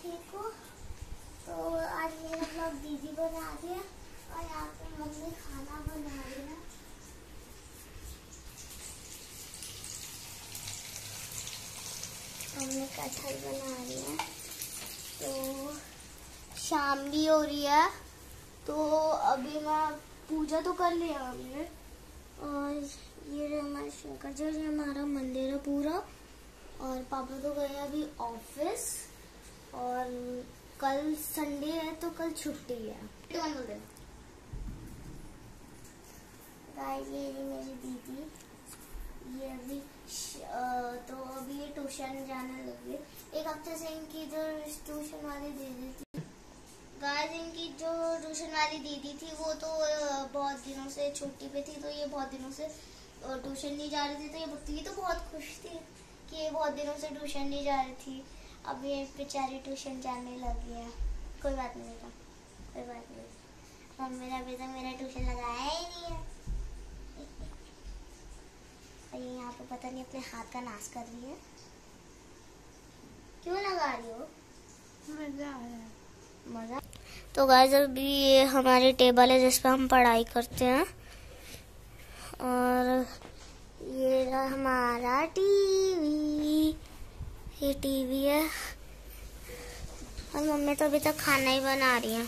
ठीक हो। तो आज मेरा ब्लॉग दीदी बना रही है और यहाँ पे मम्मी खाना बना रही है। मम्मी कटहल बना रही है। तो शाम भी हो रही है, तो अभी मैं पूजा तो कर लिया हमने। और ये हमारे शंकर जी, ये हमारा मंदिर है पूरा। और पापा तो गए अभी ऑफिस, और कल संडे है तो कल छुट्टी है। गाइस ये मेरी दीदी, ये अभी तो अभी ये ट्यूशन जाने लगी। एक हफ्ते से इनकी जो ट्यूशन वाली दीदी थी, गाइस इनकी जो ट्यूशन वाली दीदी थी वो तो बहुत दिनों से छुट्टी पे थी, तो ये बहुत दिनों से ट्यूशन नहीं जा रही थी। तो ये तो बहुत खुश थी कि ये बहुत दिनों से ट्यूशन नहीं जा रही थी। अब ये बेचारी ट्यूशन जाने लगी है। कोई बात नहीं बेटा, कोई बात नहीं। मम्मी ने अभी तक मेरा ट्यूशन लगाया ही नहीं है। और ये यहाँ पे पता नहीं अपने हाथ का नाश कर रही है। क्यों लगा रही हो? मजा आ रहा है। मजा। तो गाइस अभी ये हमारी टेबल है जिस पे हम पढ़ाई करते हैं। और ये रहा हमारा टीवी, ये टीवी है। और मम्मी तो अभी तक खाना ही बना रही है।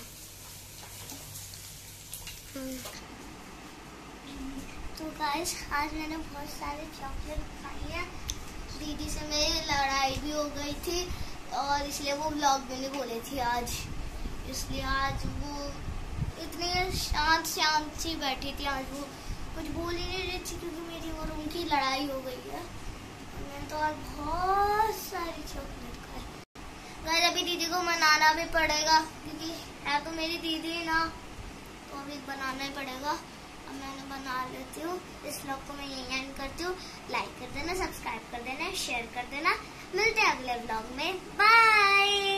तो गाइस आज मैंने बहुत सारे चॉकलेट खाई है। दीदी से मेरी लड़ाई भी हो गई थी और इसलिए वो व्लॉग भी नहीं बोली थी आज। इसलिए आज वो इतनी शांत सी बैठी थी। आज वो कुछ बोल ही नहीं रही थी क्योंकि मेरी और उनकी लड़ाई हो गई है। मैंने तो आज बहुत सारी चॉकलेट खाई। गाइस अभी दीदी को मनाना भी पड़ेगा क्योंकि है तो मेरी दीदी ना, तो अभी बनाना ही पड़ेगा। अब मैंने बना लेती हूँ। इस व्लॉग को मैं यहीं एंड करती हूँ। लाइक कर देना, सब्सक्राइब कर देना, शेयर कर देना। मिलते हैं अगले व्लॉग में। बाय।